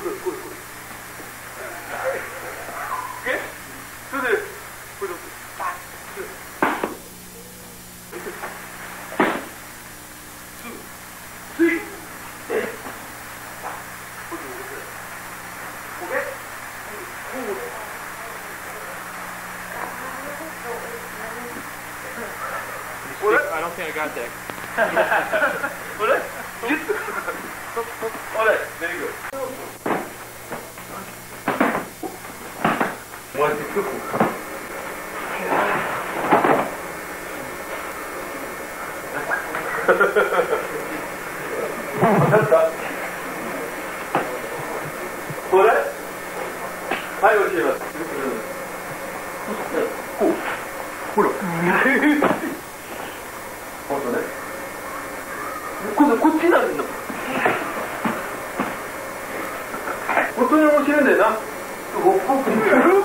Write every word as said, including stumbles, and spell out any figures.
れこれこれ。え？それでこれどうする？つい。え？これどうする？これ？こう。 I don't think I got that. Alright? Alright, very good. What is it? Alright? はい、教えます。こう。ほら。本当ね。今度こっちになるんだ。本当に面白いんだよな。